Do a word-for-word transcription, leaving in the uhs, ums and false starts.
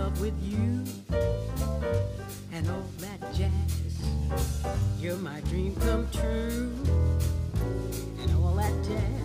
love with you and all that jazz. You're my dream come true and all that jazz.